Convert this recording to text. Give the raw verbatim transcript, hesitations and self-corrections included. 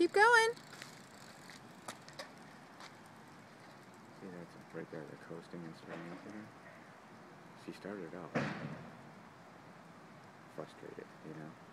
Keep going. See, that's right there, they're coasting and starting up there. She started out frustrated, you know?